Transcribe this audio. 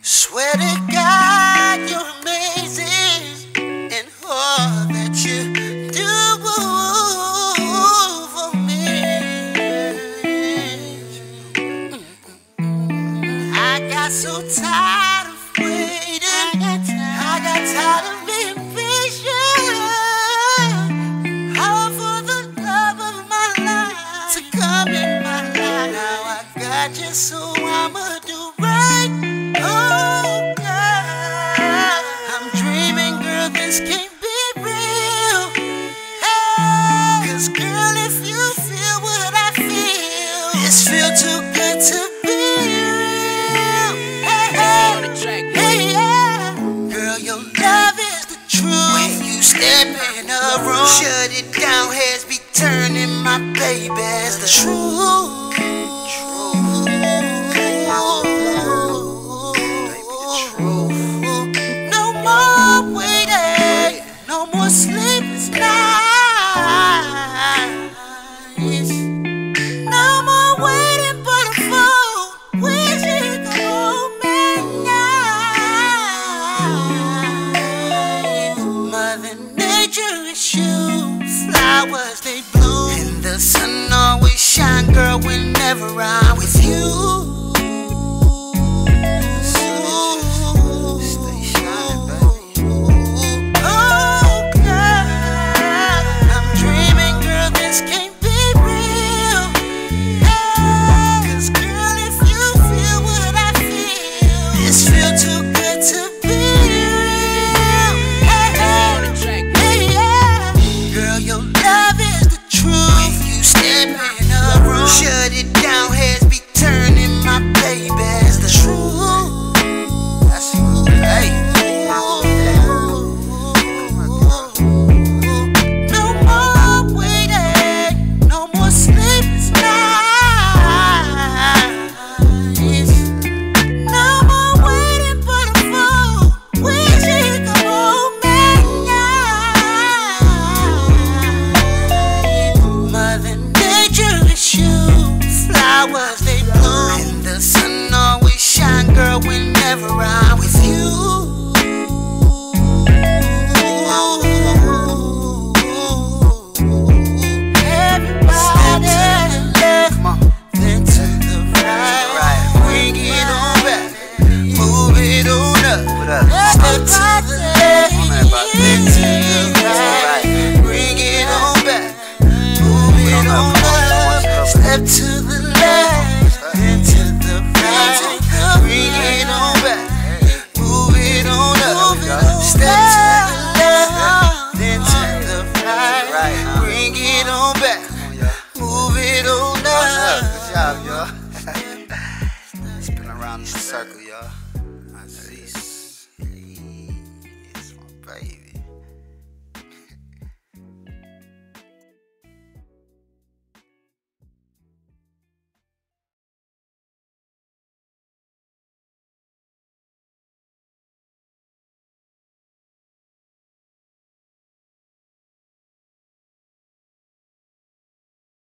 Swear to God, you're amazing, and all that you do for me. I got so tired of waiting. I got tired of being patient. I want for the love of my life to come in my life. Now I got you, so I'ma do right. Oh God, I'm dreaming, girl, this can't be real. Hey, 'cause girl, if you feel what I feel, this feel too good to be real. Hey, yeah. Girl, your love is the truth. When you step in a room, shut it down, heads be turning, my baby, it's the truth. No more sleepless nights. No more waiting for the phone. Wishing home at night. Mother Nature is you. Flowers they bloom, and the sun always shine. Girl, whenever I'm with you. Shut it down, heads be turning, my baby, it's the truth. That's you, hey. No more waiting, no more sleepless nights. No more waiting for the phone, wishing home at night. Mother Nature is you. Flowers they bloom, and the sun always shine. Girl, whenever I'm with you. Everybody, step to the left, then to the right. Bring it on back, move it on up. Step to the left, then to the right. Bring it on back, move it on up. Step to the left, then to the right. Bring it on back, move it on up. Step to the left, then to the right. Bring it on back, move it on up. Good job, y'all. Spin around in the circle, y'all. Aziz. It's my baby.